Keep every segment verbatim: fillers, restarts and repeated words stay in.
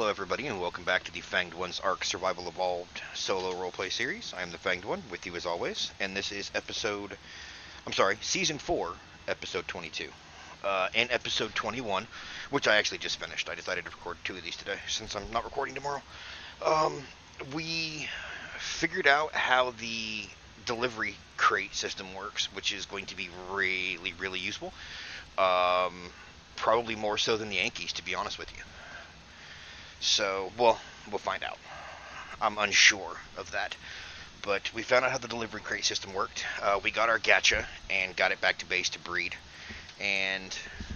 Hello everybody and welcome back to the Fanged One's Ark Survival Evolved solo roleplay series. I am the Fanged One, with you as always, and this is episode, I'm sorry, Season four, Episode twenty-two. Uh, and Episode twenty-one, which I actually just finished. I decided to record two of these today, since I'm not recording tomorrow. Um, we figured out how the delivery crate system works, which is going to be really, really useful. Um, probably more so than the Yankees, to be honest with you. So, well, we'll find out. I'm unsure of that. But we found out how the delivery crate system worked. Uh, we got our Gacha and got it back to base to breed. And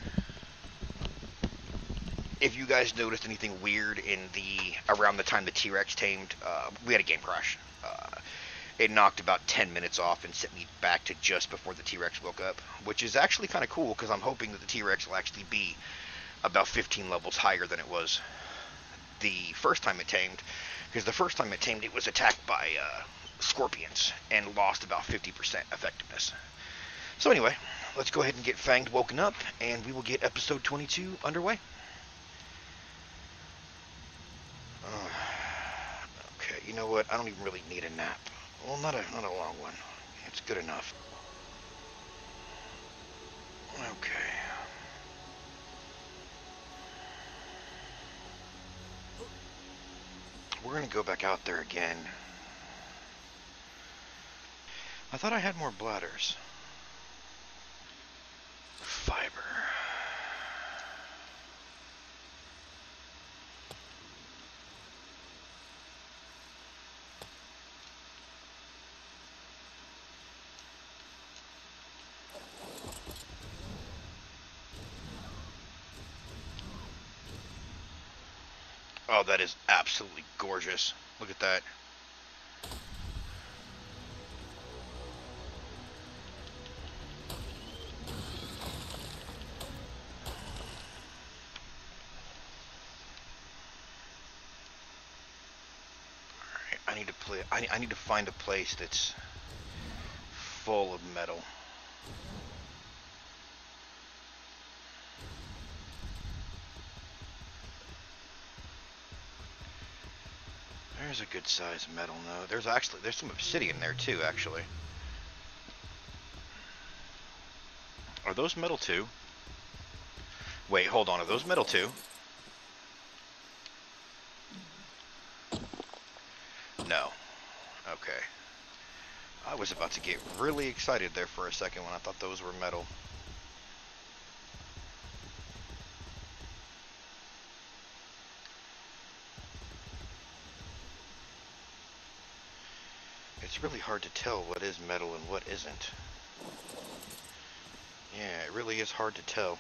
if you guys noticed anything weird in the around the time the T-Rex tamed, uh, we had a game crash. Uh, it knocked about ten minutes off and sent me back to just before the T-Rex woke up, which is actually kind of cool because I'm hoping that the T-Rex will actually be about fifteen levels higher than it was the first time it tamed, because the first time it tamed it was attacked by uh, scorpions and lost about fifty percent effectiveness. So anyway, let's go ahead and get Fanged woken up, and we will get episode twenty-two underway. Uh, okay, you know what? I don't even really need a nap. Well, not a not a long one. It's good enough. Okay. We're gonna go back out there again. I thought I had more bladders. Fiber. Oh, that is absolutely gorgeous. Look at that. Alright, I need to play I, I need to find a place that's full of metal. There's a good size metal node. There's actually there's some obsidian there too, actually. Are those metal too? Wait, hold on. Are those metal too? No. Okay. I was about to get really excited there for a second when I thought those were metal. It's really hard to tell what is metal and what isn't. Yeah, it really is hard to tell.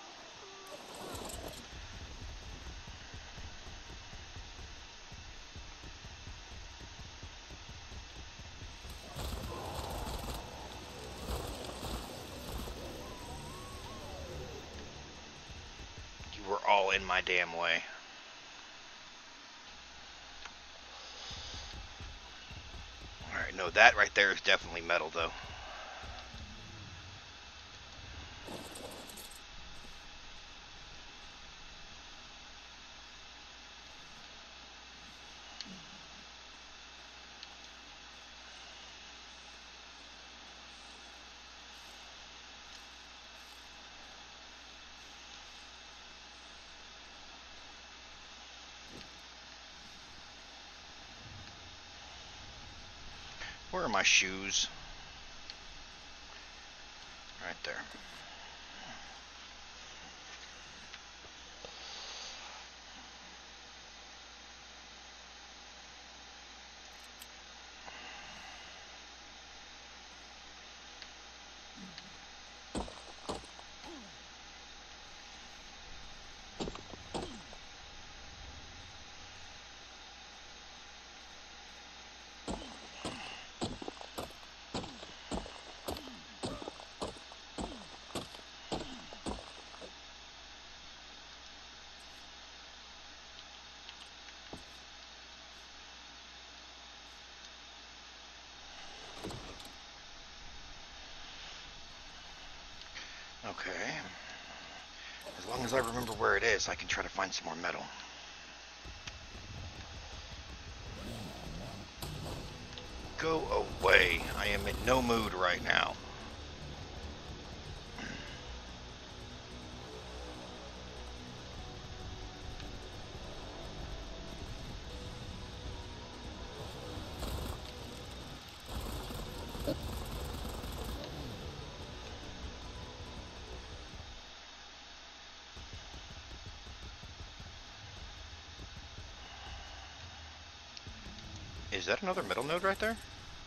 You were all in my damn way. Alright, no, that right there is definitely metal, though. Where are my shoes? Right there. Okay. As long as I remember where it is, I can try to find some more metal. Go away. I am in no mood right now. Is that another metal node right there?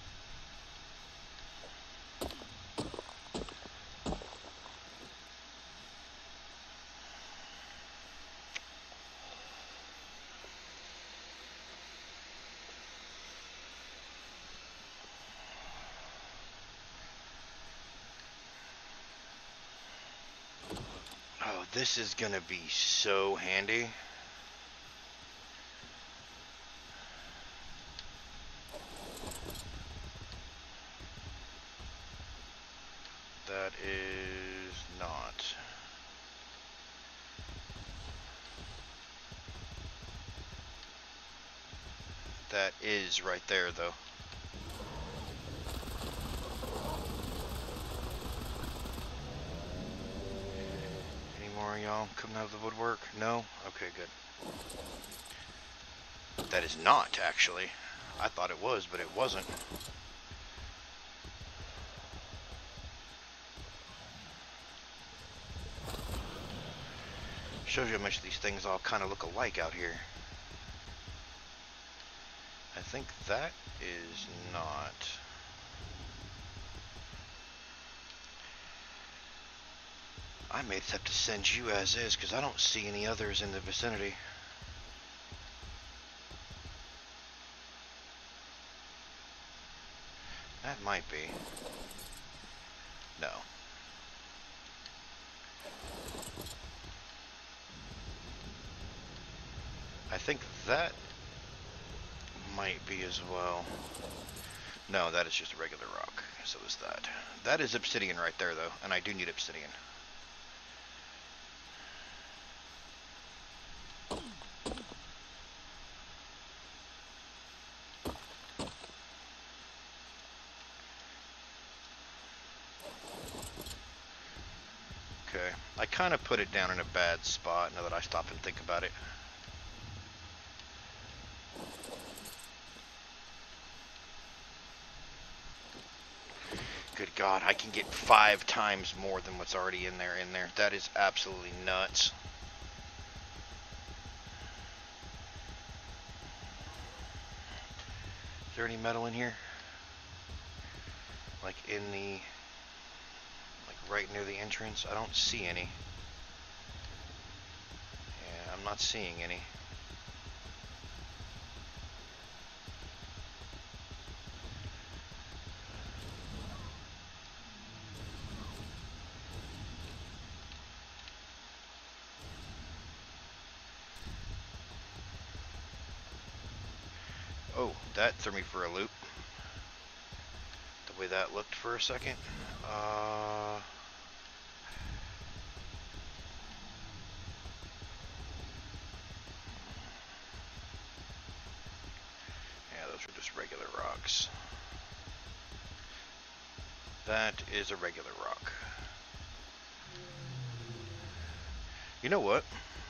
Oh, this is gonna be so handy. That is not. That is right there, though. Any more of y'all coming out of the woodwork? No? Okay, good. That is not, actually. I thought it was, but it wasn't. Shows you how much these things all kind of look alike out here. I think that is not. I may just have to send you as is, because I don't see any others in the vicinity. That might be. No. I think that might be as well. No, that is just a regular rock. So is that. That is obsidian right there, though, and I do need obsidian. Okay, I kind of put it down in a bad spot now that I stop and think about it. Good God, I can get five times more than what's already in there in there. That is absolutely nuts. Is there any metal in here? Like in the... like right near the entrance? I don't see any. Yeah, I'm not seeing any. Oh, that threw me for a loop. The way that looked for a second. Uh... Yeah, those are just regular rocks. That is a regular rock. You know what?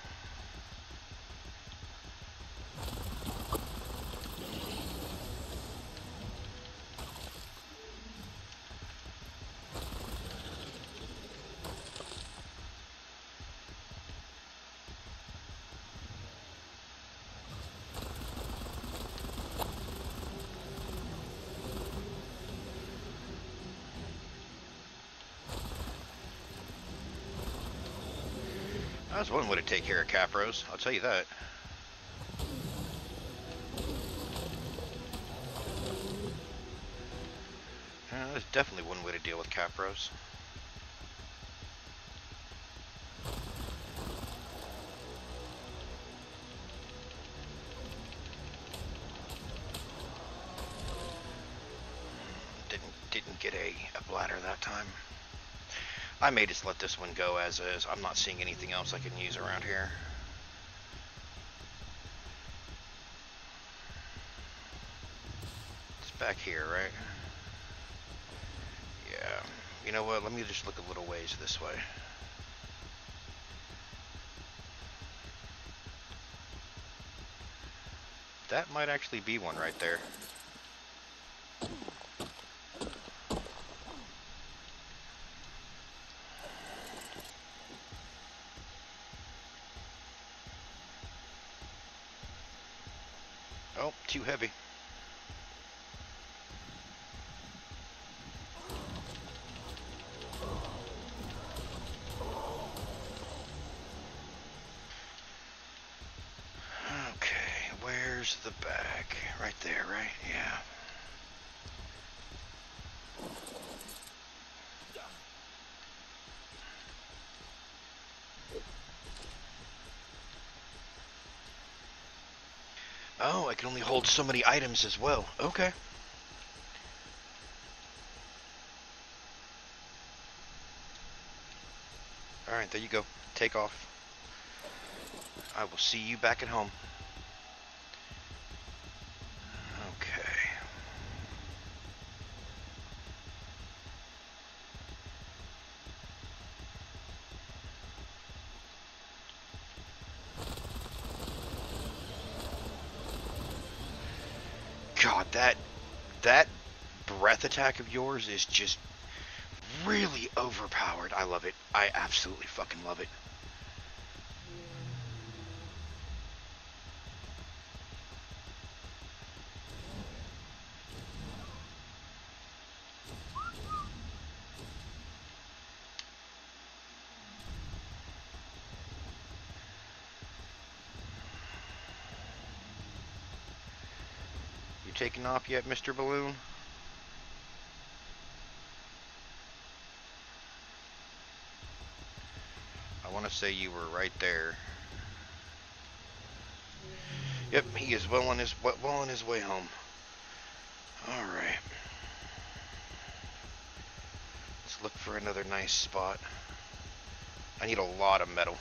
That's one way to take care of capros, I'll tell you that. Yeah, that's definitely one way to deal with capros. Didn't didn't get a, a bladder that time. I may just let this one go as is. I'm not seeing anything else I can use around here. It's back here, right? Yeah. You know what? Let me just look a little ways this way. That might actually be one right there. Oh, too heavy. Okay, where's the bag? Right there, right? Yeah. Oh, I can only hold so many items as well. Okay. Alright, there you go. Take off. I will see you back at home. Okay. God, that that breath attack of yours is just really overpowered. I love it. I absolutely fucking love it. You taking off yet, Mister Balloon? I want to say you were right there. Yep, he is well on his well on his way home. All right. Let's look for another nice spot. I need a lot of metal.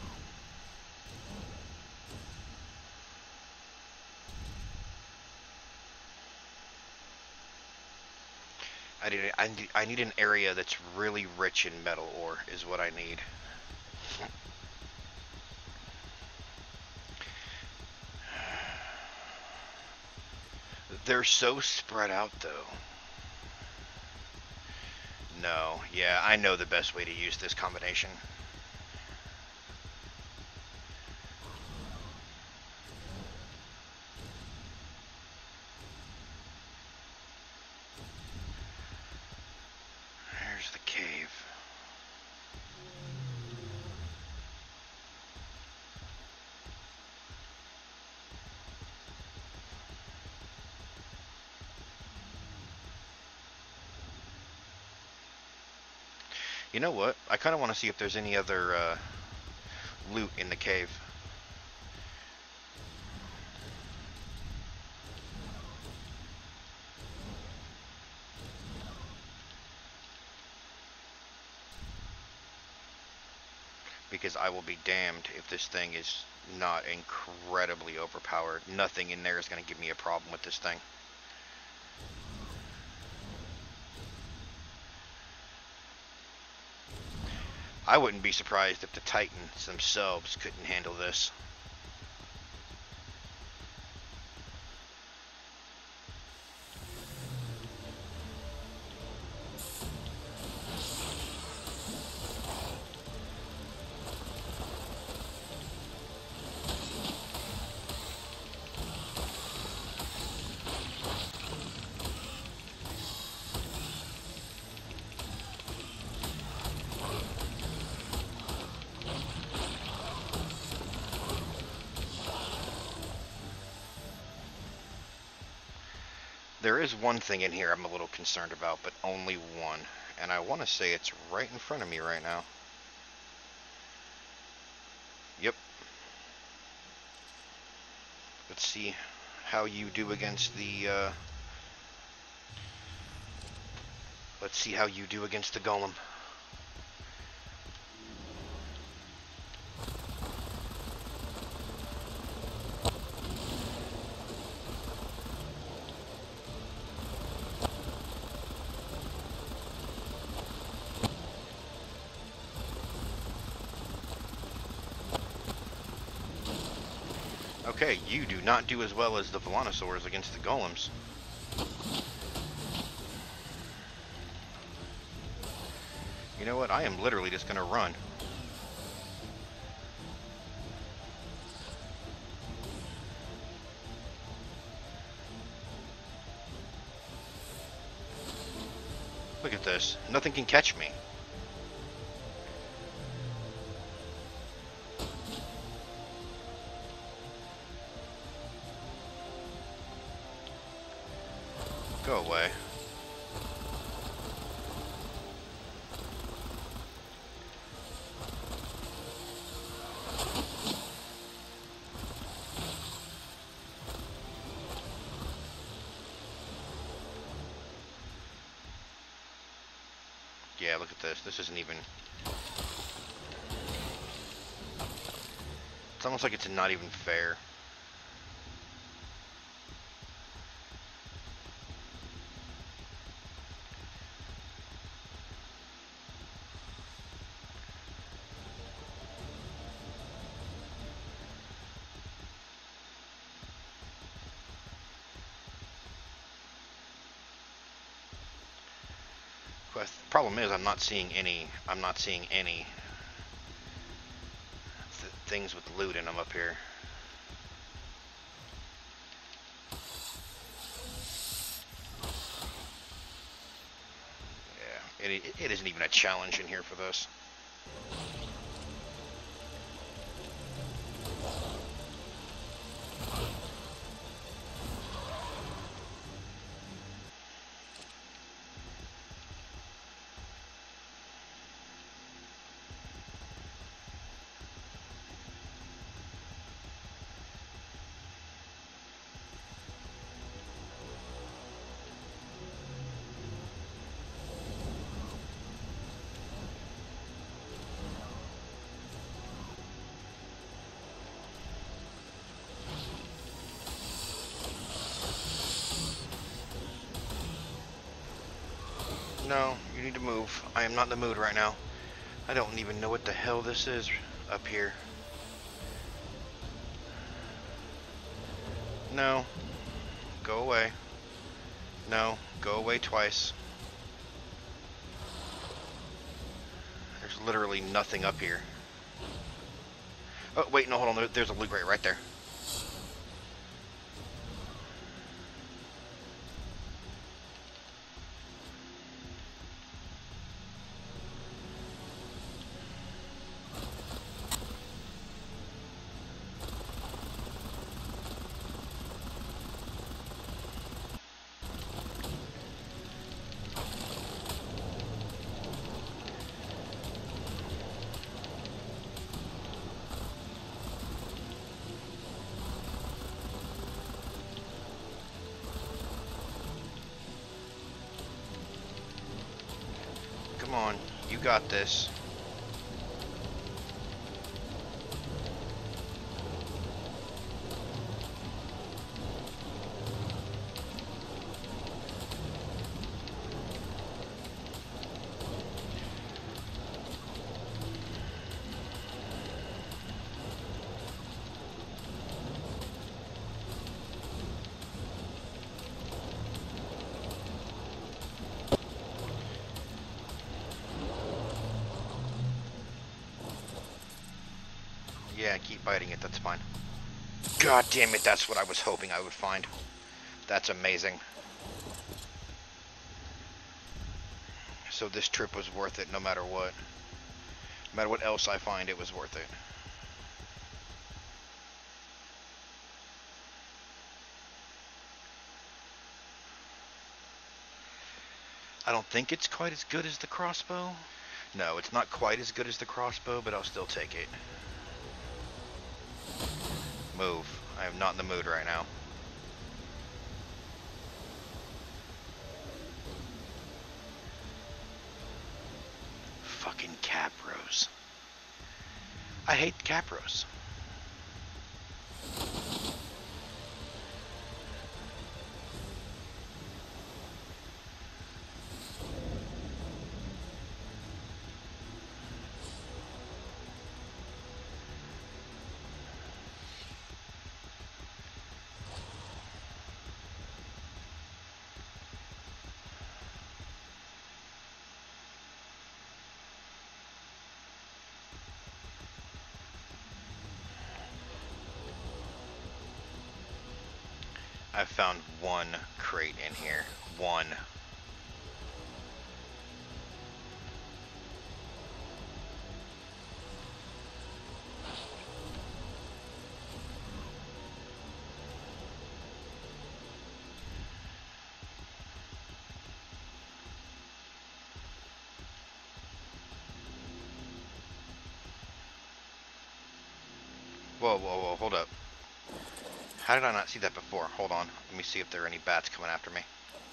I need, I need I need an area that's really rich in metal ore is what I need. They're so spread out though. No, yeah, I know the best way to use this combination. There's the cave. You know what? I kind of want to see if there's any other uh, loot in the cave. Because I will be damned if this thing is not incredibly overpowered. Nothing in there is going to give me a problem with this thing. I wouldn't be surprised if the Titans themselves couldn't handle this. There is one thing in here I'm a little concerned about, but only one. And I want to say it's right in front of me right now. Yep. Let's see how you do against the, uh... Let's see how you do against the golem. Okay, you do not do as well as the Volanosaurs against the golems. You know what? I am literally just gonna run. Look at this. Nothing can catch me. Go away. Yeah, look at this. This isn't even... It's almost like it's not even fair. But the problem is I'm not seeing any, I'm not seeing any th things with loot in them up here. Yeah, it, it isn't even a challenge in here for this. No, you need to move. I am not in the mood right now. I don't even know what the hell this is up here. No. Go away. No. Go away twice. There's literally nothing up here. Oh, wait, no, hold on. There, there's a loot crate right there. Come on, you got this. Yeah, keep biting it, that's fine. God damn it, that's what I was hoping I would find. That's amazing. So this trip was worth it no matter what. No matter what else I find, it was worth it. I don't think it's quite as good as the crossbow. No, it's not quite as good as the crossbow, but I'll still take it. Move. I am not in the mood right now. Fucking capros. I hate capros. I found one crate in here. One. Whoa, whoa, whoa, hold up. How did I not see that before? Hold on. Let me see if there are any bats coming after me.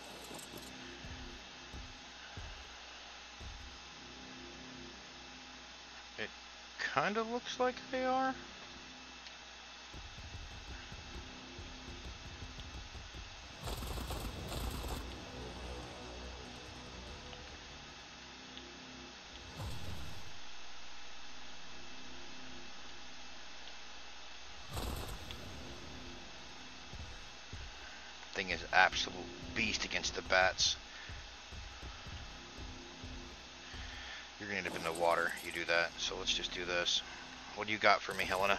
It kind of looks like they are. Thing is absolute beast against the bats. You're gonna end up in the water. You do that. So let's just do this. What do you got for me, Heleana?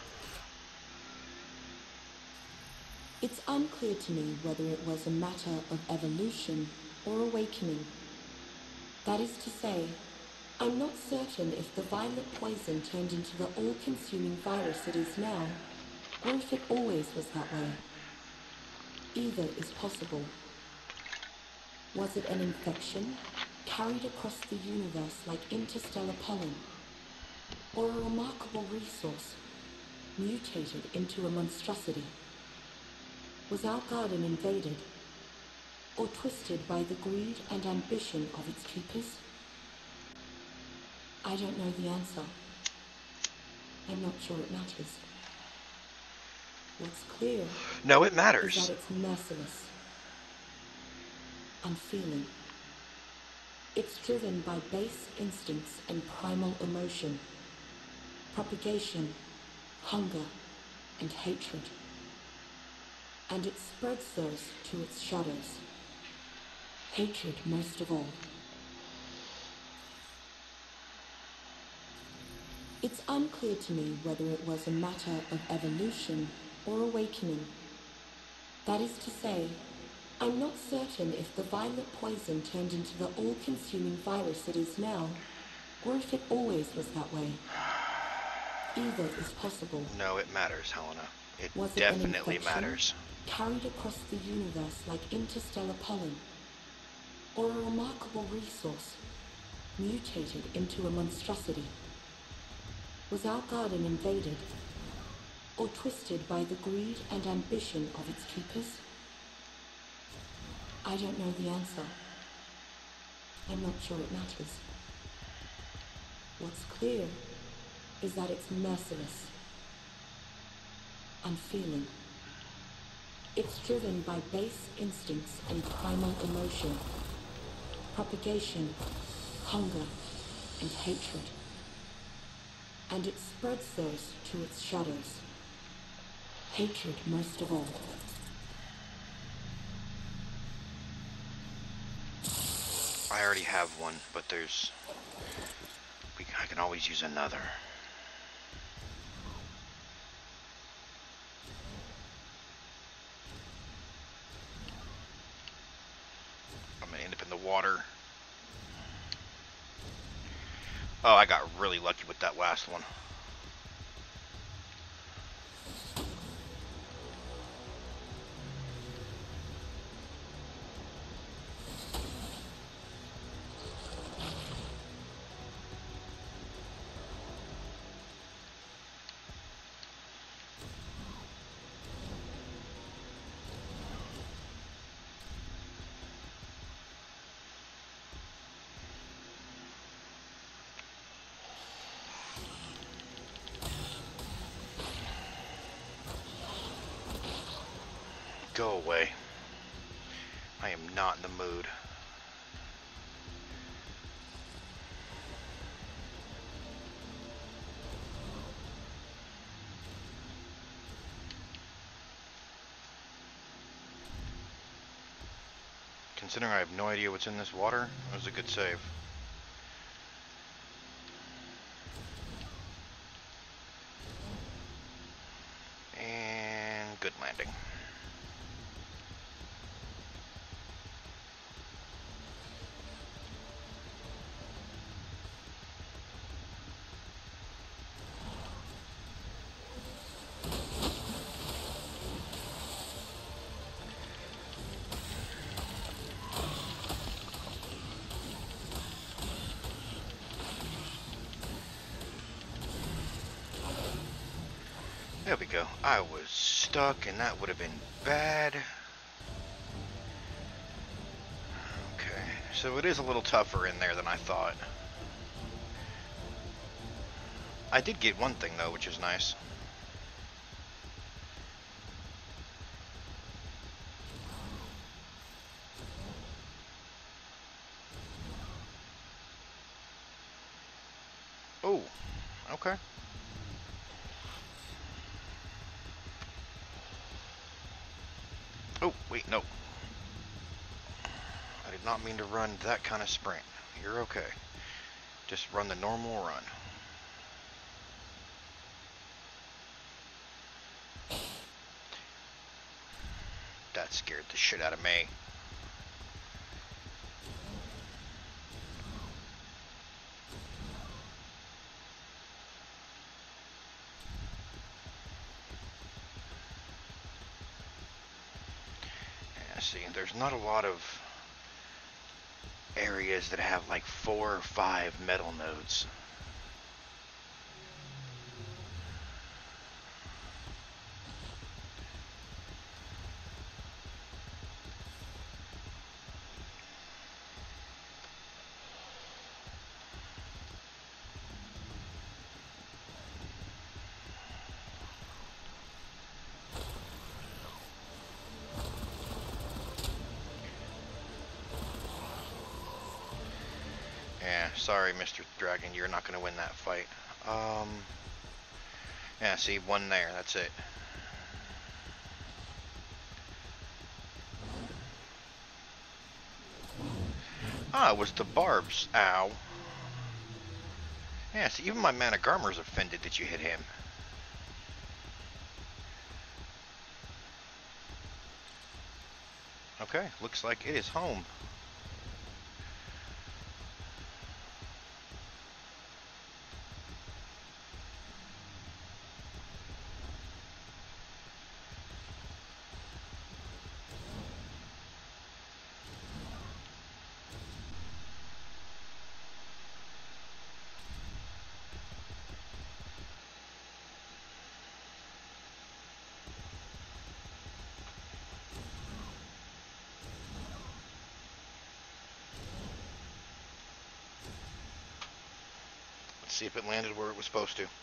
It's unclear to me whether it was a matter of evolution or awakening. That is to say, I'm not certain if the violet poison turned into the all-consuming virus it is now, or if it always was that way. Either is possible. Was it an infection, carried across the universe like interstellar pollen, or a remarkable resource, mutated into a monstrosity? Was our garden invaded, or twisted by the greed and ambition of its keepers? I don't know the answer. I'm not sure it matters. What's clear No, it is matters. that it's merciless, unfeeling. It's driven by base instincts and primal emotion, propagation, hunger, and hatred. And it spreads those to its shadows. Hatred most of all. It's unclear to me whether it was a matter of evolution or awakening. That is to say, I'm not certain if the violet poison turned into the all-consuming virus it is now, or if it always was that way. Either is possible. No, it matters, Heleana. It Was it definitely an infection, matters. carried across the universe like interstellar pollen, or a remarkable resource, mutated into a monstrosity? Was our garden invaded, or twisted by the greed and ambition of its keepers? I don't know the answer. I'm not sure it matters. What's clear is that it's merciless, unfeeling. It's driven by base instincts and primal emotion, propagation, hunger, and hatred. And it spreads those to its shadows. Hatred most of all. I already have one, but there's... We, I can always use another. I'm gonna end up in the water. Oh, I got really lucky with that last one. Go away. I am not in the mood. Considering I have no idea what's in this water, that was a good save. And good landing. I was stuck, and that would have been bad. Okay, so it is a little tougher in there than I thought. I did get one thing, though, which is nice. Oh, okay. Oh, wait, no. I did not mean to run that kind of sprint. You're okay. Just run the normal run. That scared the shit out of me. Yeah, see, there's not a lot of areas that have like four or five metal nodes. Yeah, sorry, Mister Dragon, you're not going to win that fight. Um, yeah, see, one there, that's it. Ah, it was the barbs. Ow. Yeah, see, even my man of Garmer's offended that you hit him. Okay, looks like it is home. Let's see if it landed where it was supposed to.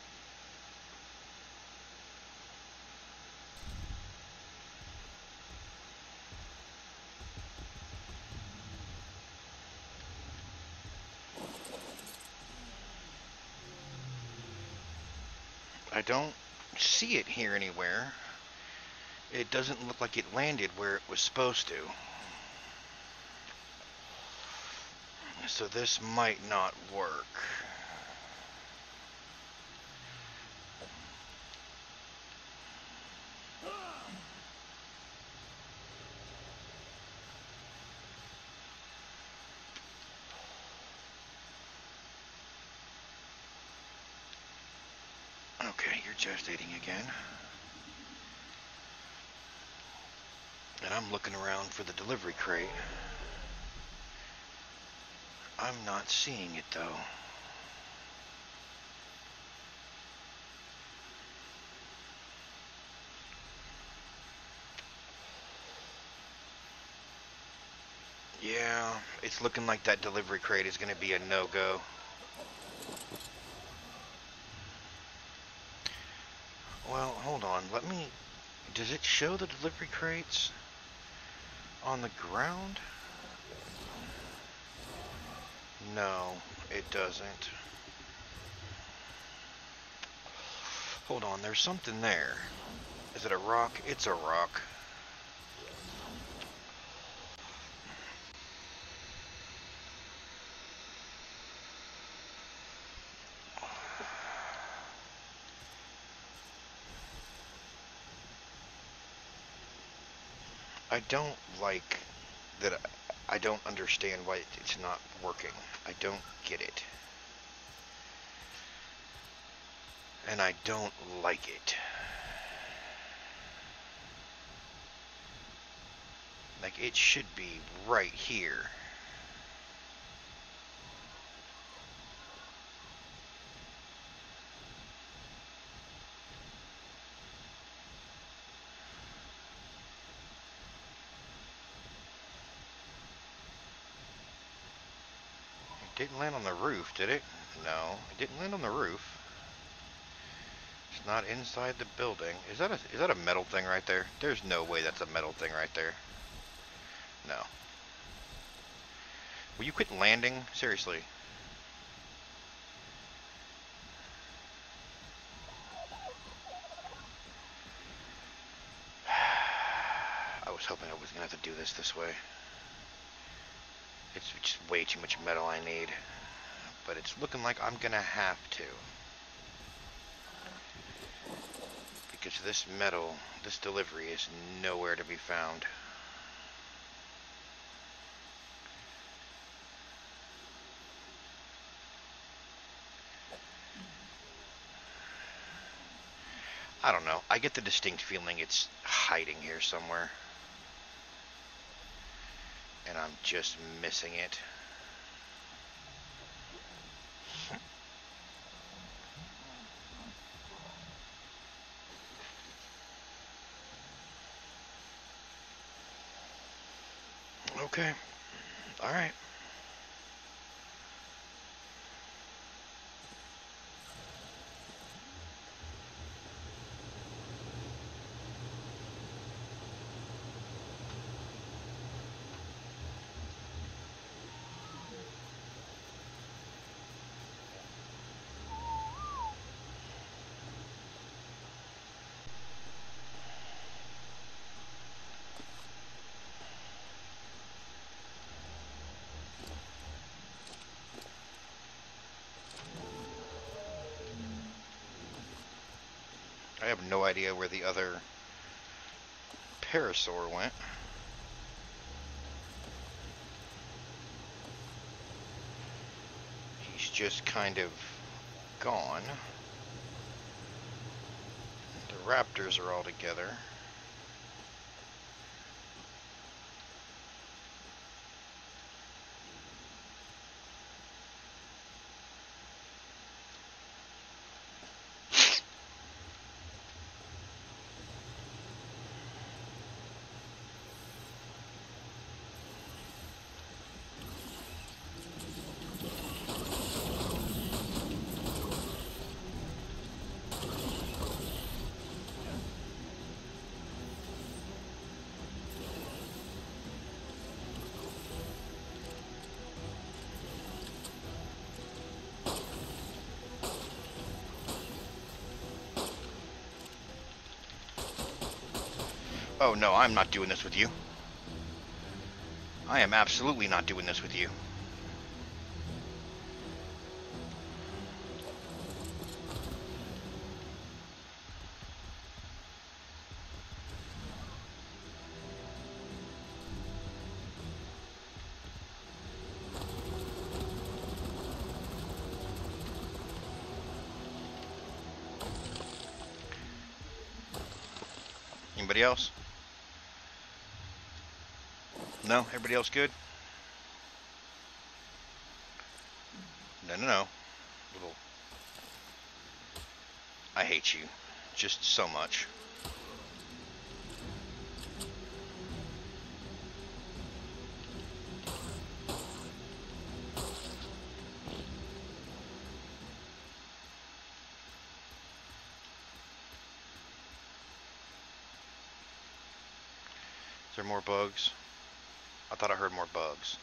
I don't see it here anywhere. It doesn't look like it landed where it was supposed to. So this might not work. Okay, you're gestating again. And I'm looking around for the delivery crate. I'm not seeing it though. Yeah, it's looking like that delivery crate is going to be a no-go. Well, hold on. Let me... Does it show the delivery crates on the ground? No, it doesn't. Hold on, there's something there. Is it a rock? It's a rock. I don't like that. I don't understand why it's not working. I don't get it. And I don't like it. Like, it should be right here. Didn't land on the roof, did it? No, it didn't land on the roof. It's not inside the building. Is that a is that a metal thing right there? There's no way that's a metal thing right there. No. Will you quit landing? Seriously. I was hoping I wasn't gonna have to do this this way. It's just way too much metal I need. But it's looking like I'm gonna have to. Because this metal, this delivery is nowhere to be found. I don't know. I get the distinct feeling it's hiding here somewhere. And I'm just missing it. Okay. Alright. I have no idea where the other parasaur went. He's just kind of gone. The raptors are all together. Oh no, I'm not doing this with you. I am absolutely not doing this with you. Anybody else? No? Everybody else good? No, no, no. Little... I hate you. Just so much. Is there more bugs? I thought I heard more bugs.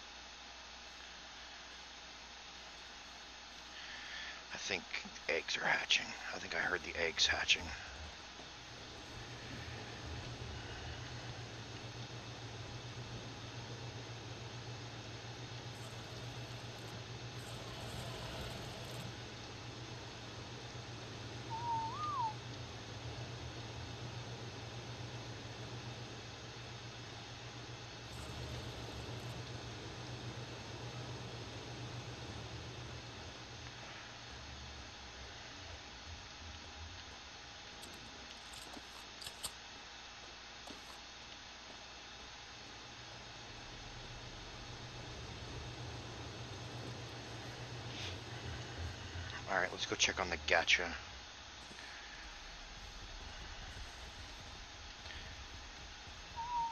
I think eggs are hatching. I think I heard the eggs hatching. Alright, let's go check on the Gacha.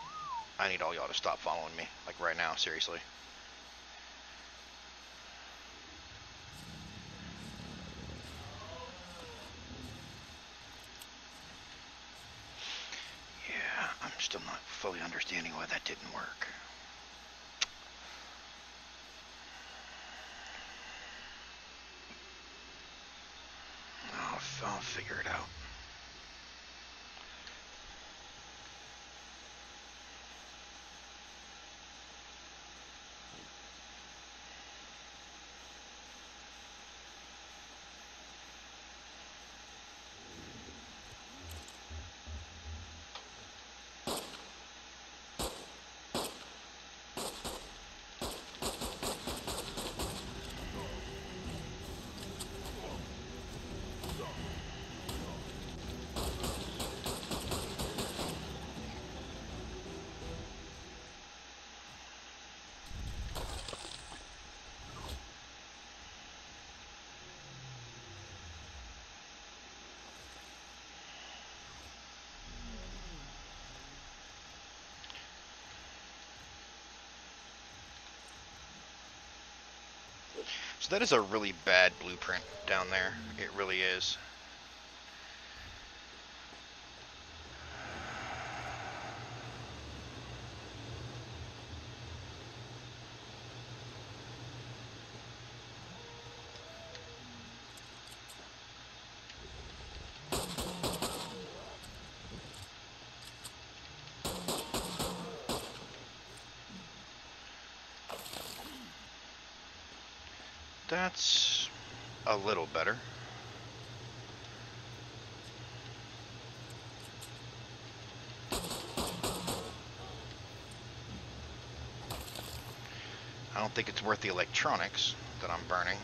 I need all y'all to stop following me. Like right now, seriously. didn't work. I'll, I'll figure it out. So that is a really bad blueprint down there. It really is. That's a little better. I don't think it's worth the electronics that I'm burning.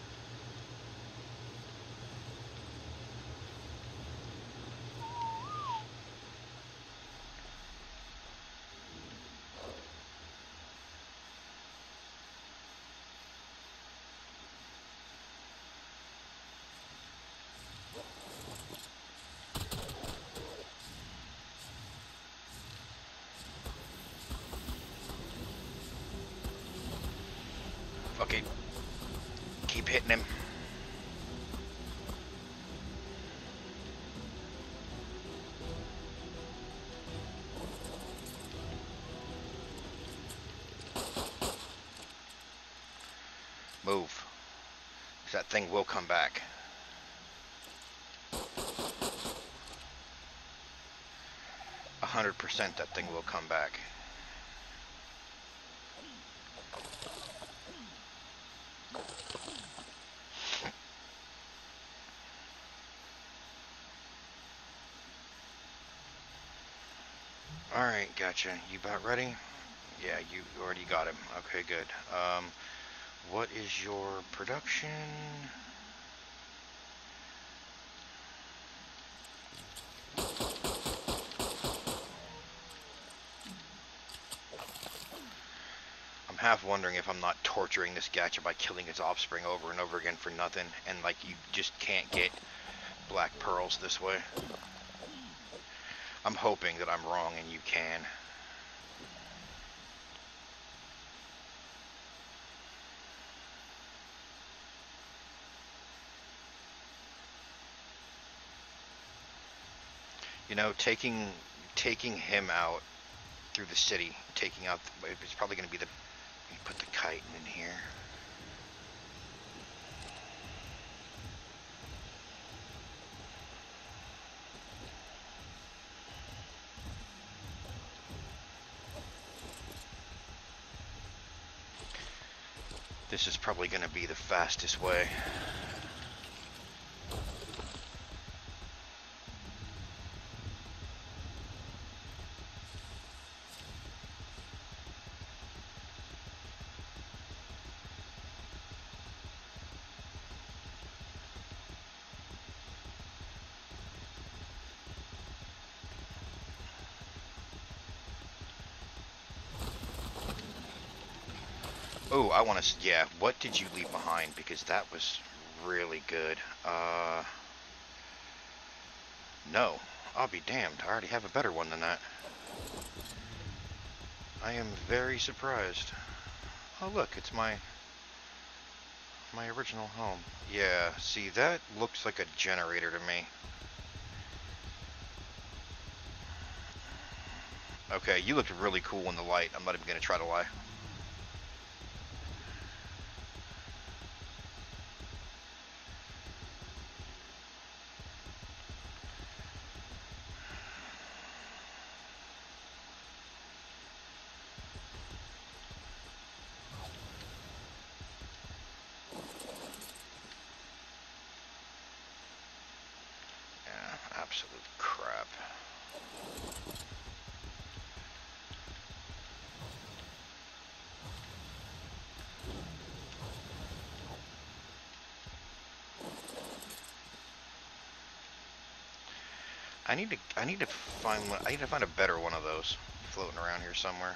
Okay, keep hitting him. Move, because that thing will come back. A hundred percent that thing will come back. Alright, gotcha. You about ready? Yeah, you already got him. Okay, good. Um, what is your production? I'm half wondering if I'm not torturing this gacha by killing its offspring over and over again for nothing, and like you just can't get black pearls this way. I'm hoping that I'm wrong and you can. You know, taking taking him out through the city, taking out, the, it's probably going to be the, let me put the kite in here. This is probably going to be the fastest way. Oh, I want to, yeah, what did you leave behind? Because that was really good. Uh, no, I'll be damned. I already have a better one than that. I am very surprised. Oh, look, it's my, my original home. Yeah, see, that looks like a generator to me. Okay, you looked really cool in the light. I'm not even gonna try to lie. Yeah, absolute crap. I need to I need to find one. I need to find a better one of those floating around here somewhere.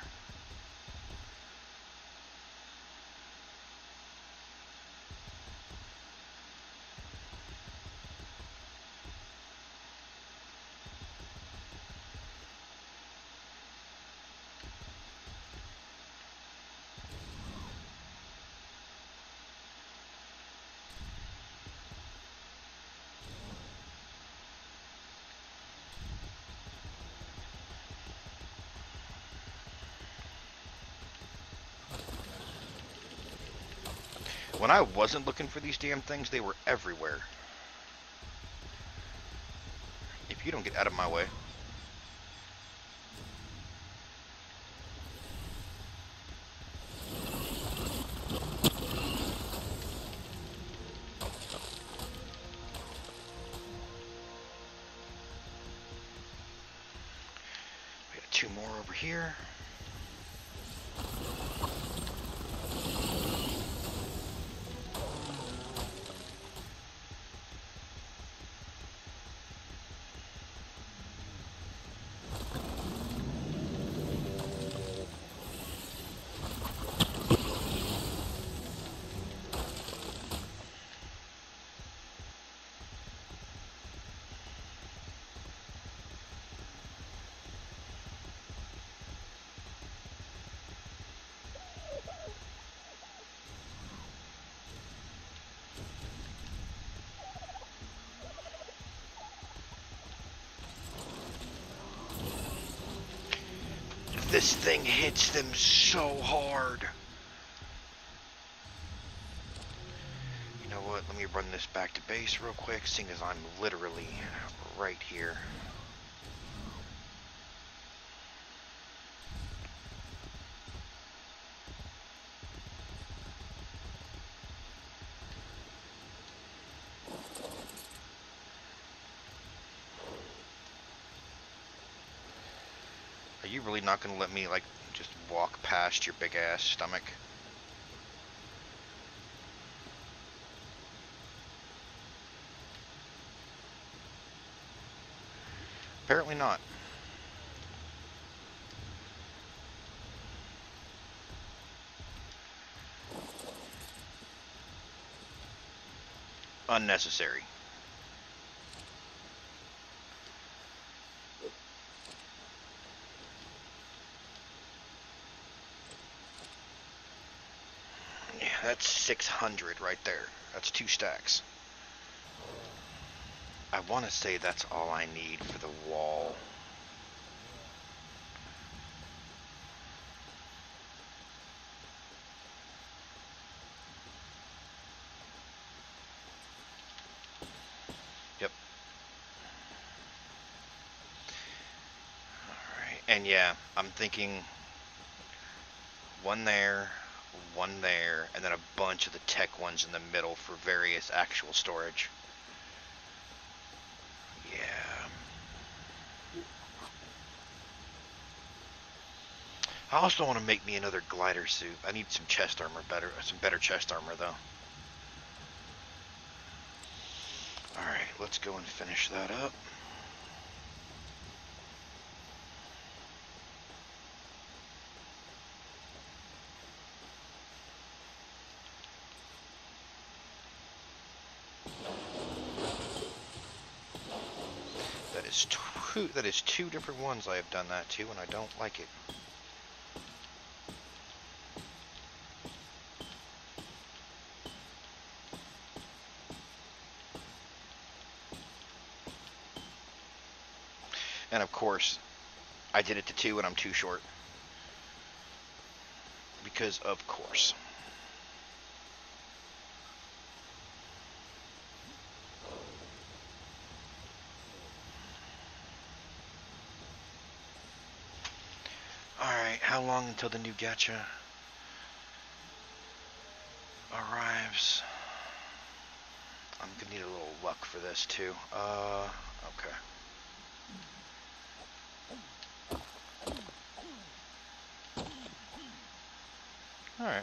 When I wasn't looking for these damn things, they were everywhere. If you don't get out of my way. We got two more over here. This thing hits them so hard. You know what? Let me run this back to base real quick, seeing as I'm literally right here. Are you really not going to let me, like, just walk past your big ass stomach? Apparently not. Unnecessary. Yeah, that's six hundred right there. That's two stacks. I want to say that's all I need for the wall. Yep. Alright, and yeah, I'm thinking one there, one there, and then a bunch of the tech ones in the middle for various actual storage. Yeah. I also want to make me another glider suit. I need some chest armor, better, some better chest armor though. Alright, let's go and finish that up. That is two, that is two different ones I have done that to, and I don't like it. And of course, I did it to two and I'm too short. Because of course. Alright, how long until the new gacha arrives? I'm gonna need a little luck for this too. Uh, okay. Alright.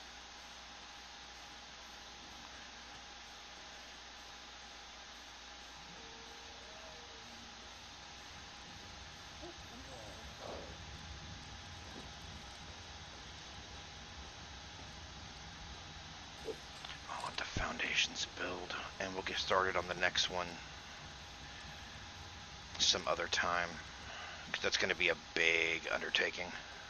I'll let the foundations build, and we'll get started on the next one some other time, because that's going to be a big undertaking.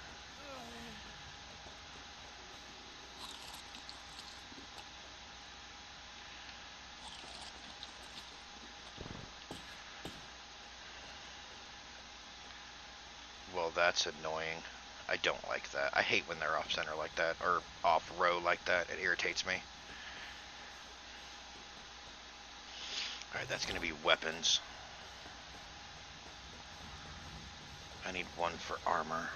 Well, that's annoying. I don't like that. I hate when they're off center like that, or off row like that. It irritates me. Alright, that's going to be weapons. I need one for armor.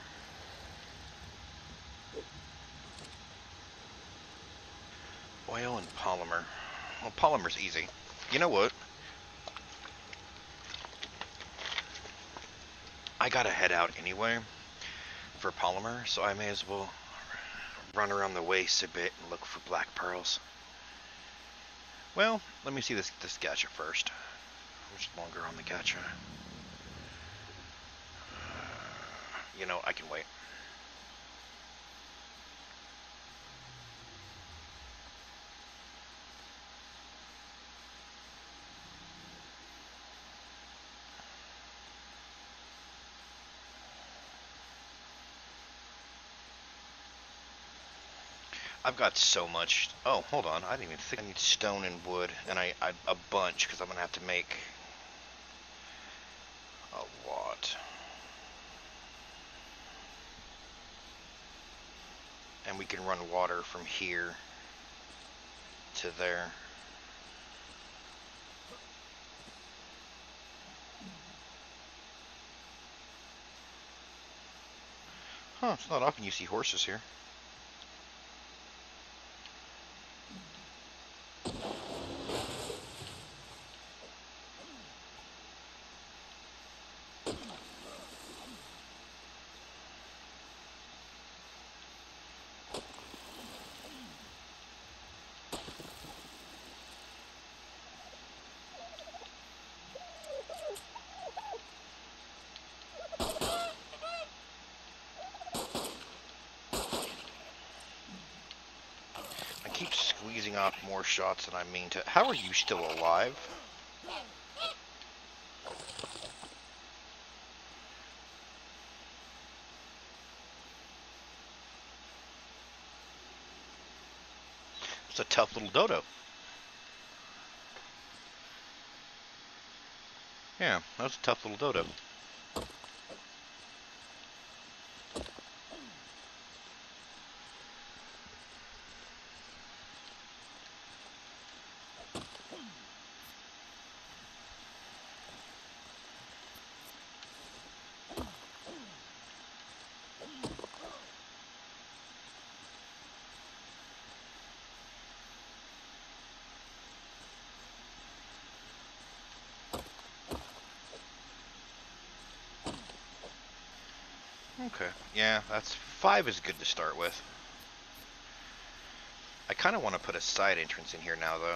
Oil and polymer. Well, polymer's easy. You know what? I gotta head out anyway for polymer, so I may as well run around the waste a bit and look for black pearls. Well, let me see this this gacha first. How much longer on the gacha? Uh, you know, I can wait. I've got so much. Oh, hold on. I didn't even think I need stone and wood, and I, I a bunch because I'm gonna have to make a lot. And we can run water from here to there. Huh? It's not often you see horses here. Keep squeezing off more shots than I mean to. How are you still alive? It's a tough little dodo. Yeah, that was a tough little dodo. Okay, yeah, that's five is good to start with. I kind of want to put a side entrance in here now, though.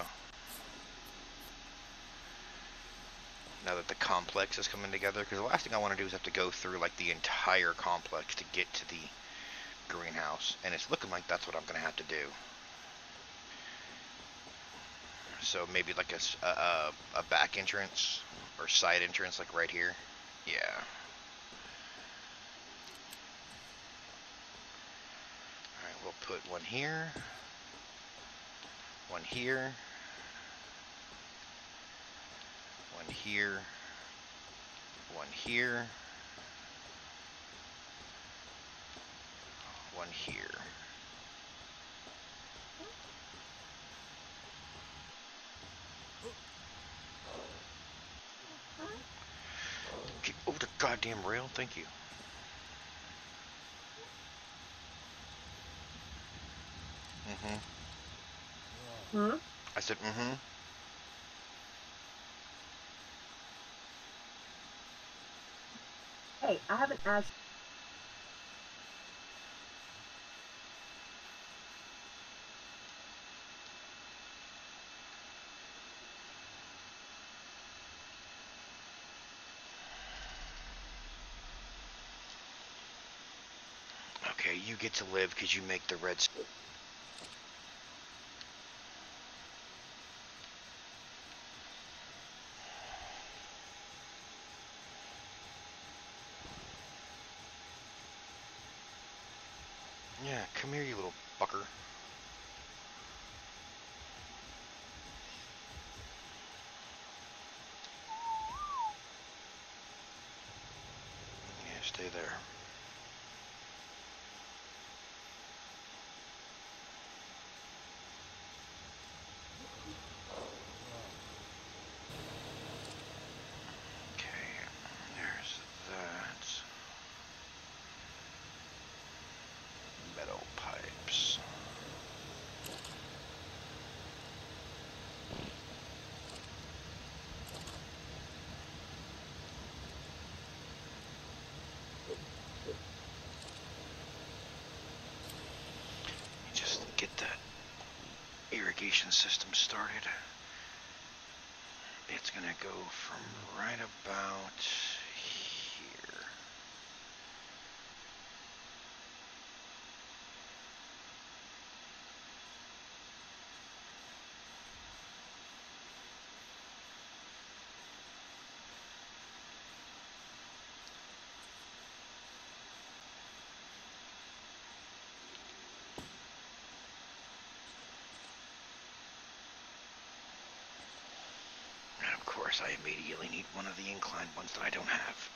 Now that the complex is coming together, because the last thing I want to do is have to go through like the entire complex to get to the greenhouse, and it's looking like that's what I'm going to have to do. So maybe like a, a, a back entrance or side entrance, like right here. Yeah. Alright, we'll put one here, one here, one here, one here, one here. Get over the goddamn rail, thank you. Mm-hmm. Hmm? I said, mm-hmm. Hey, I haven't asked. Okay, you get to live because you make the red. Yeah, come here, you little fucker. Yeah, stay there. Okay, there's that. Metal pipes. Just get that irrigation system started. It's gonna go from right about here. And of course, I immediately need one of the inclined ones that I don't have.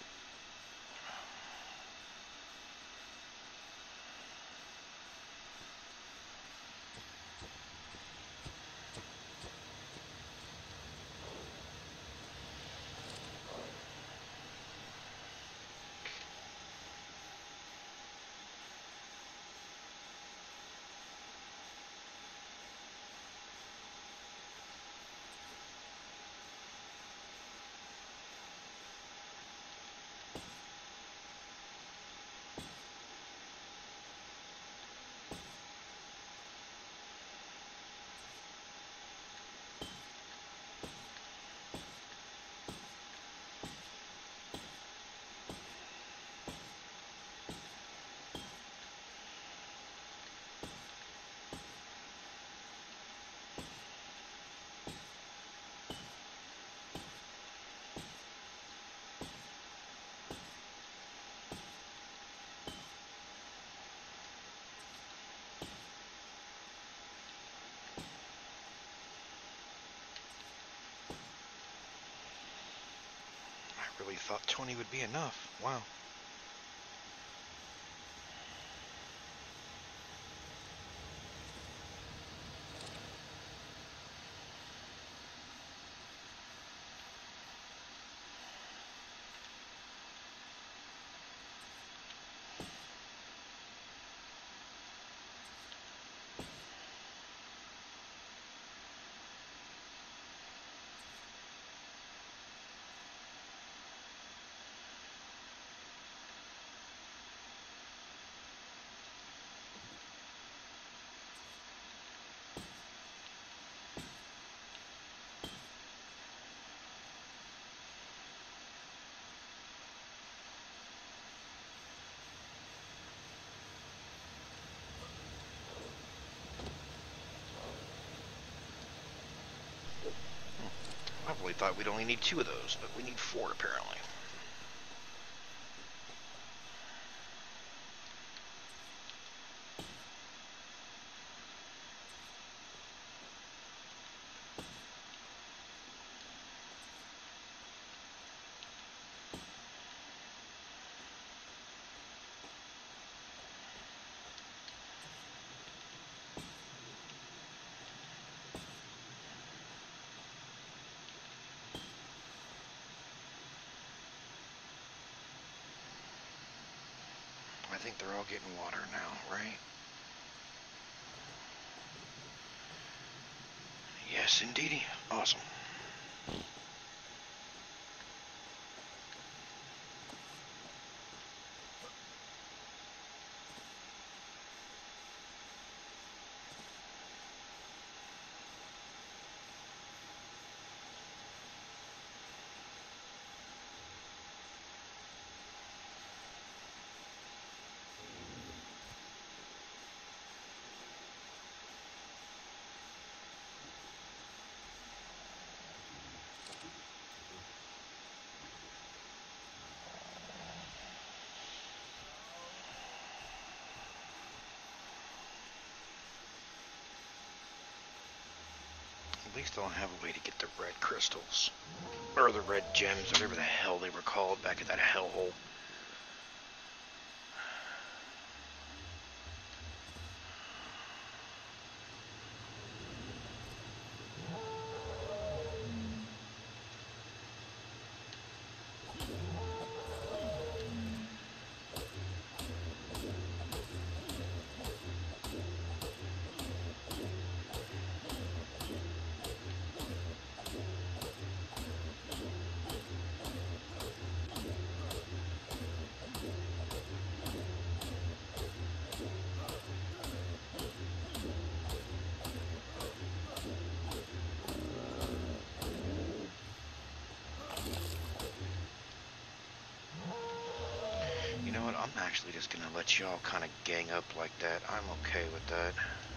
I really thought twenty would be enough. Wow. I really thought we'd only need two of those, but we need four apparently. think they're all getting water now, right? Yes, indeedy. Awesome. At least I'll have a way to get the red crystals. Or the red gems, whatever the hell they were called back at that hellhole. You know what, I'm actually just gonna let y'all kind of gang up like that. I'm okay with that.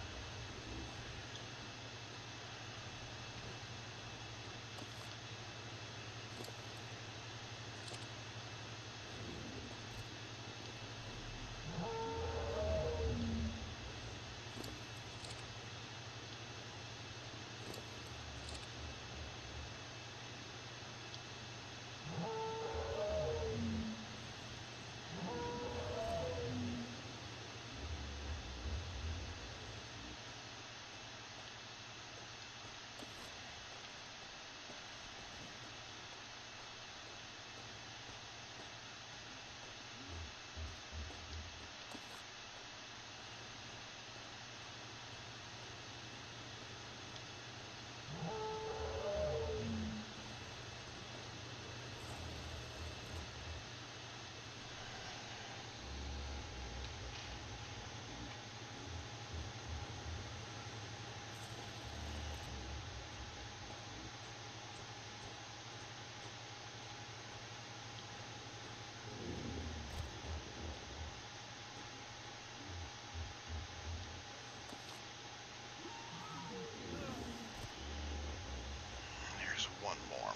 There's one more.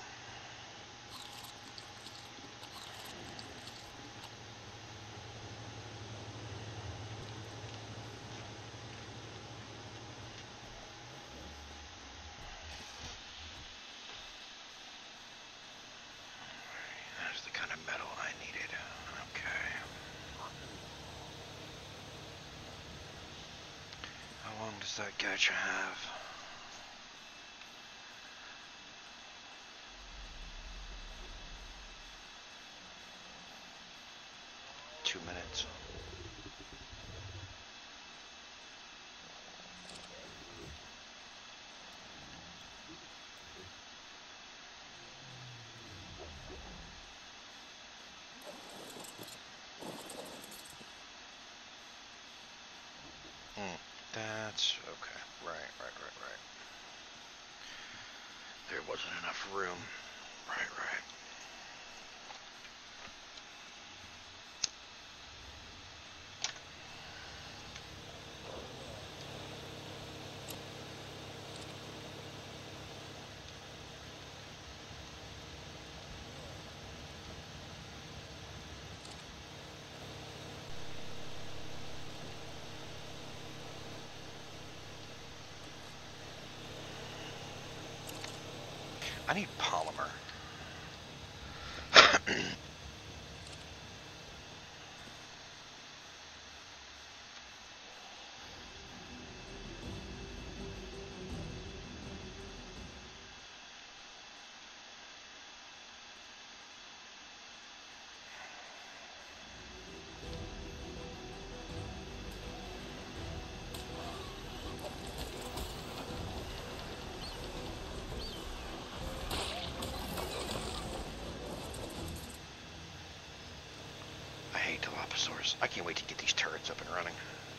That's the kind of metal I needed. Okay. How long does that gacha have? Two minutes. Hmm. That's okay. Right, right, right, right. There wasn't enough room. Right, right. I need polymer. pearls. I can't wait to get these turrets up and running.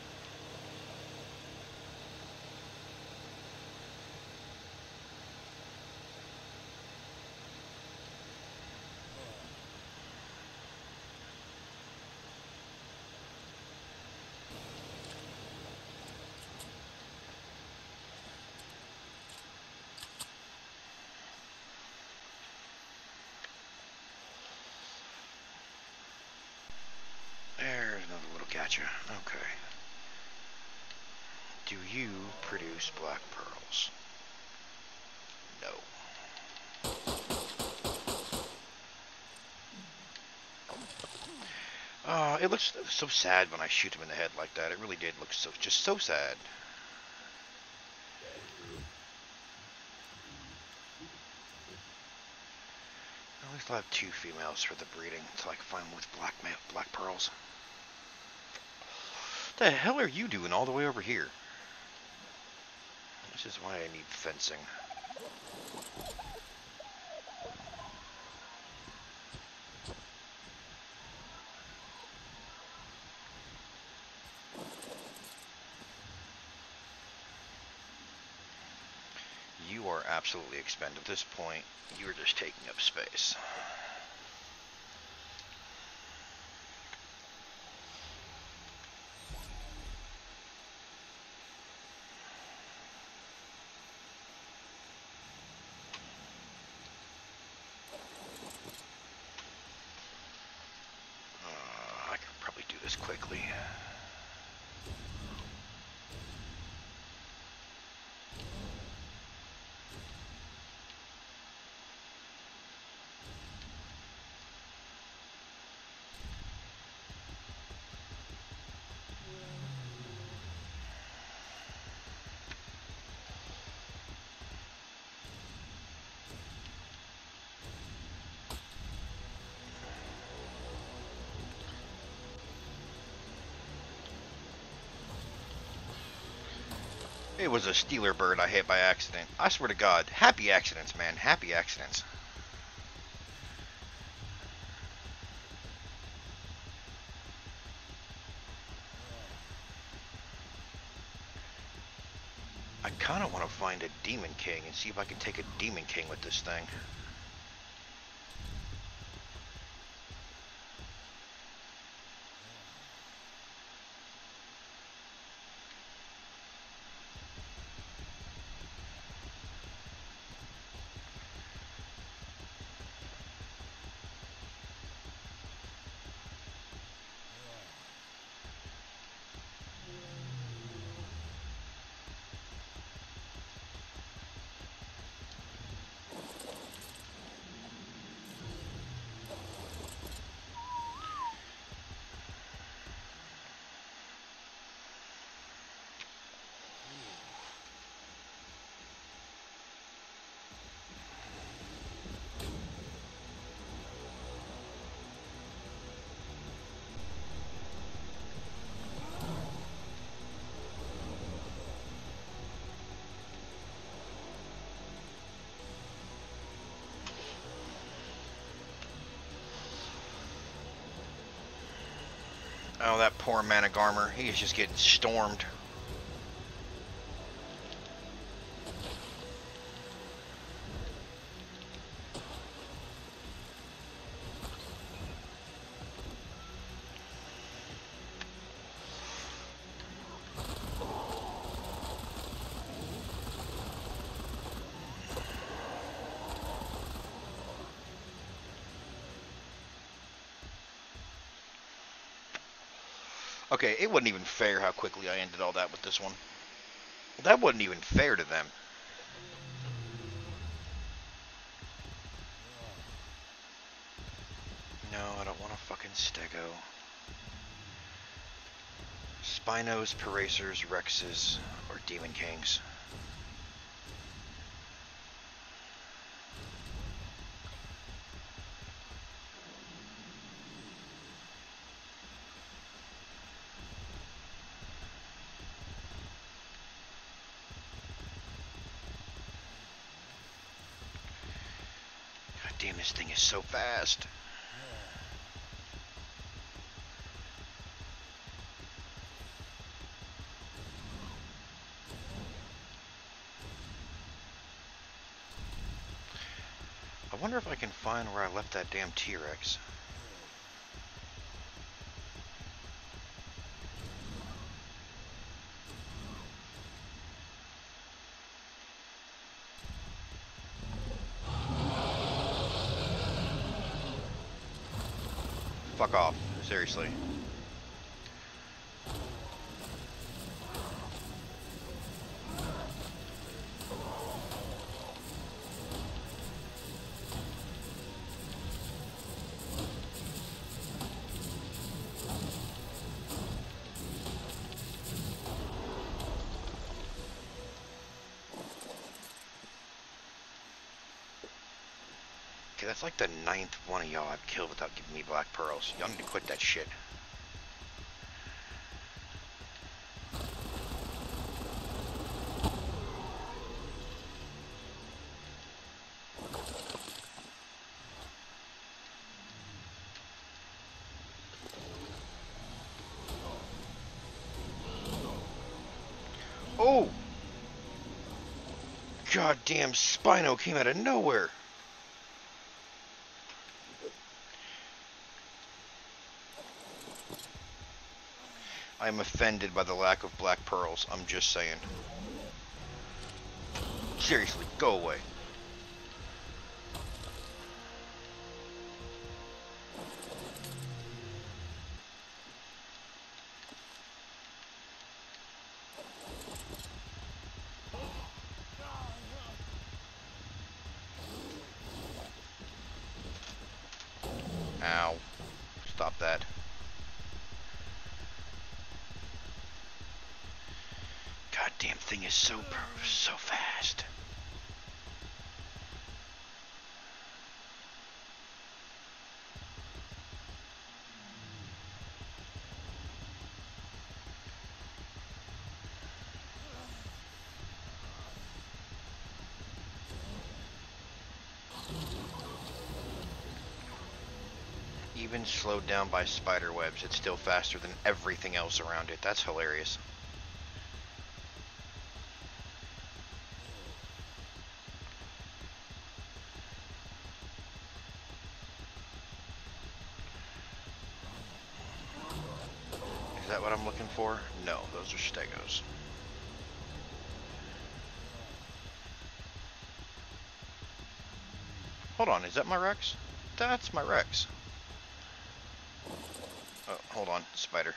There's another little Gacha. Okay. Do you produce black pearls? No. Uh, it looks so sad when I shoot him in the head like that. It really did look so, just so sad. At least I'll have two females for the breeding until I can find one with black black pearls. What the hell are you doing all the way over here? This is why I need fencing. You are absolutely expendable. At this point, you are just taking up space. Uh, I could probably do this quickly. It was a stealer bird I hit by accident. I swear to God. Happy accidents, man. Happy accidents. I kind of want to find a Demon King and see if I can take a Demon King with this thing. Oh, that poor Managarmer. He is just getting stormed. Okay, it wasn't even fair how quickly I ended all that with this one. That wasn't even fair to them. No, I don't want a fucking Stego. Spinos, Paracers, Rexes, or Demon Kings. Damn, this thing is so fast. wonder if I can find where I left that damn T-Rex. Fuck off. Seriously. Okay, that's like the ninth one of y'all I've killed without giving me black pearls. Y'all need to quit that shit. Oh! Goddamn Spino came out of nowhere! I am offended by the lack of black pearls, I'm just saying. Seriously, go away. Ow. Stop that. Goddamn thing is so, so fast. Even slowed down by spider webs, it's still faster than everything else around it. That's hilarious. Is that what I'm looking for? No, those are stegos. Hold on, is that my Rex? That's my Rex. Oh, hold on, spider.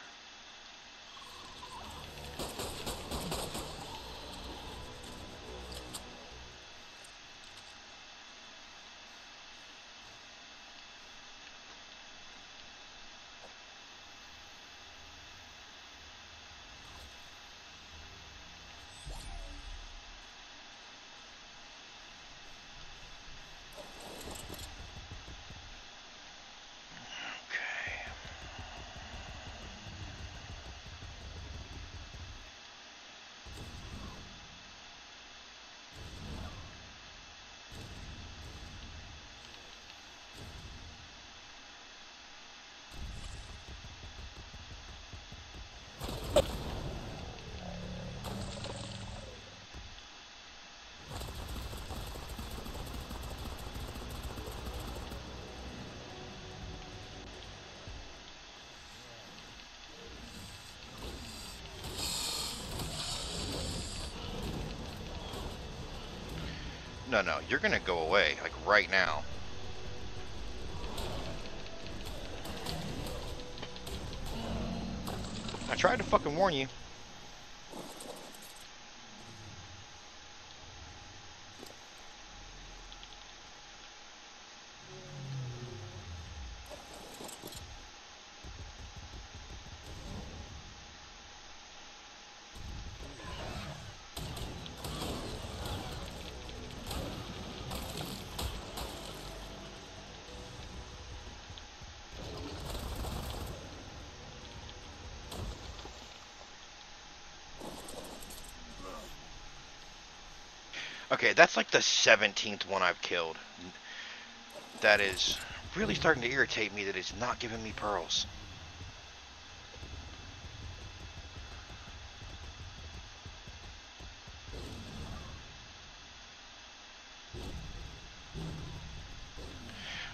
No, no, you're gonna go away, like, right now. I tried to fucking warn you. Okay, that's like the seventeenth one I've killed. That is really starting to irritate me that it's not giving me pearls.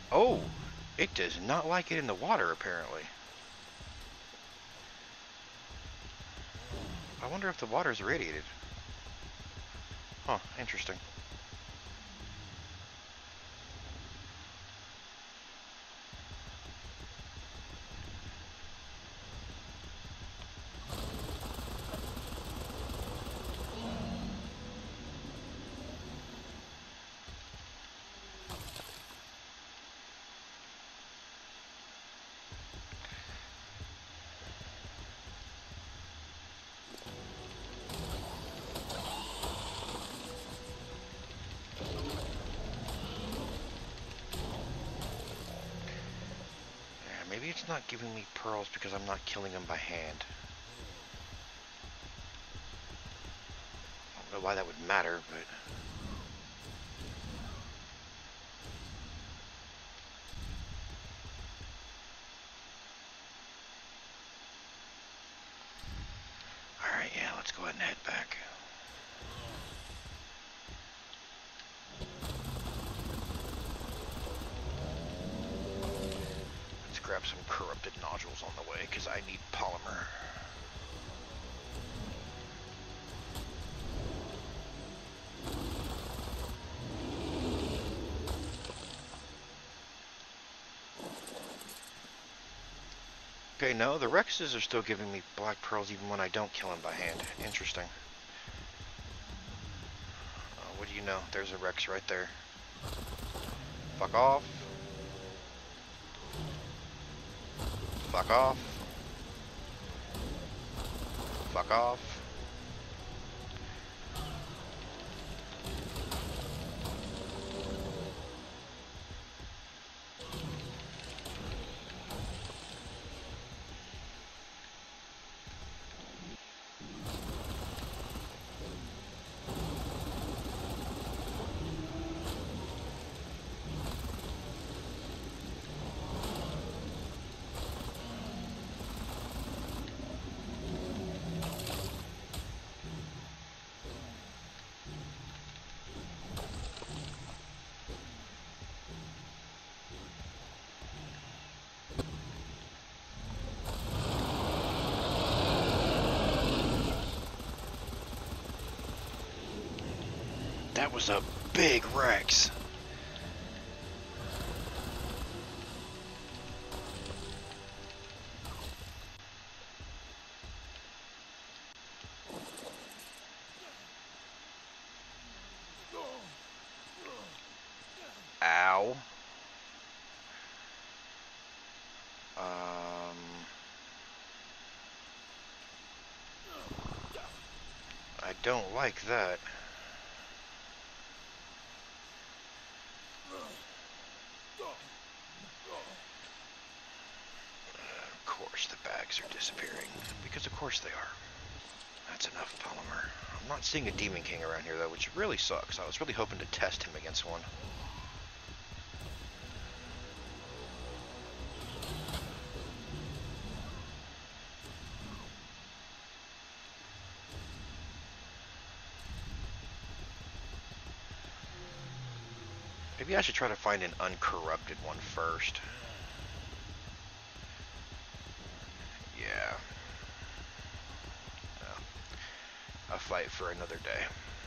Oh, it does not like it in the water, apparently. I wonder if the water is irradiated. Huh, interesting. Maybe it's not giving me pearls because I'm not killing them by hand. I don't know why that would matter, but... Alright, yeah, let's go ahead and head back. Let's grab some corrupted nodules on the way, because I need polymer. Okay, no, the Rexes are still giving me black pearls even when I don't kill them by hand. Interesting. Uh, what do you know? There's a Rex right there. Fuck off. Fuck off. Fuck off. That was a big Rex. Ow. Um... I don't like that. Of course the bags are disappearing. Because of course they are. That's enough polymer. I'm not seeing a Demon King around here though, which really sucks. I was really hoping to test him against one. Maybe I should try to find an uncorrupted one first. Yeah. Well, a fight for another day.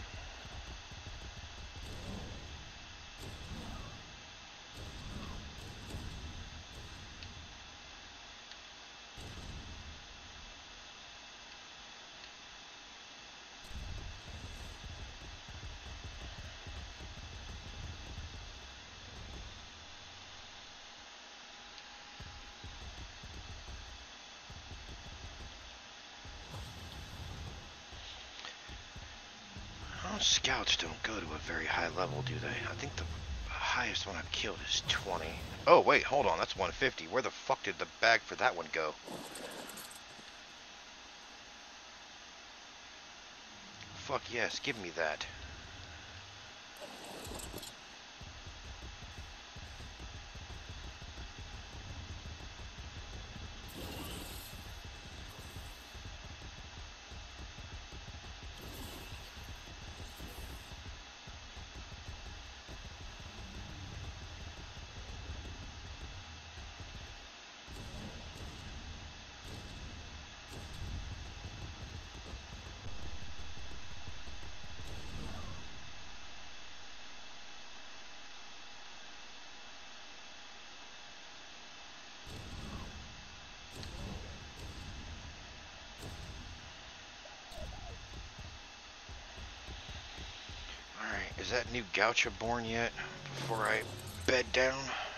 Scouts don't go to a very high level, do they? I think the highest one I've killed is twenty. Oh, wait, hold on, that's one fifty. Where the fuck did the bag for that one go? Fuck yes, give me that. Is that new Gacha born yet? Before I bed down?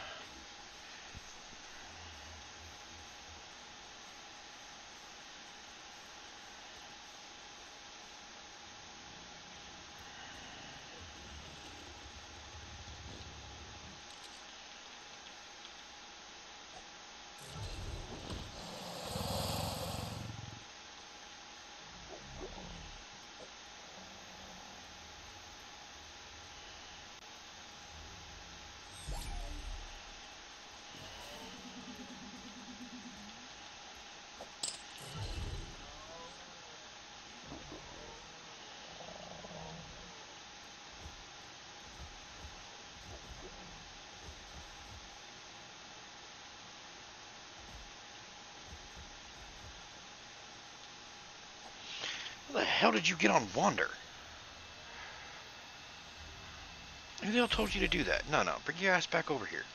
How the hell did you get on Wander? Who the hell told you to do that? No, no, bring your ass back over here.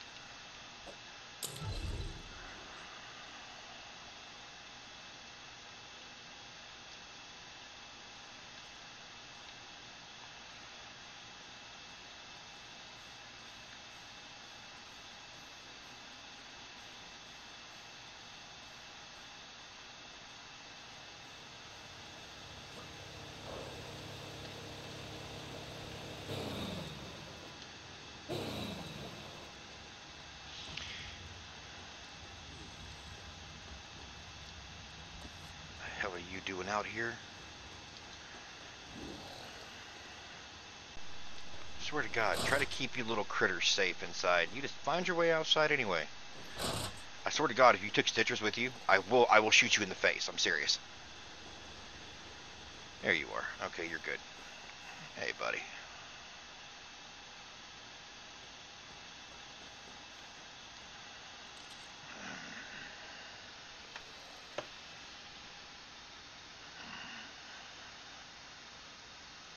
What the hell are you doing out here? Swear to God, try to keep you little critters safe inside. You just find your way outside anyway. I swear to God, if you took Stitchers with you, I will I will shoot you in the face. I'm serious. There you are. Okay, you're good. Hey, buddy.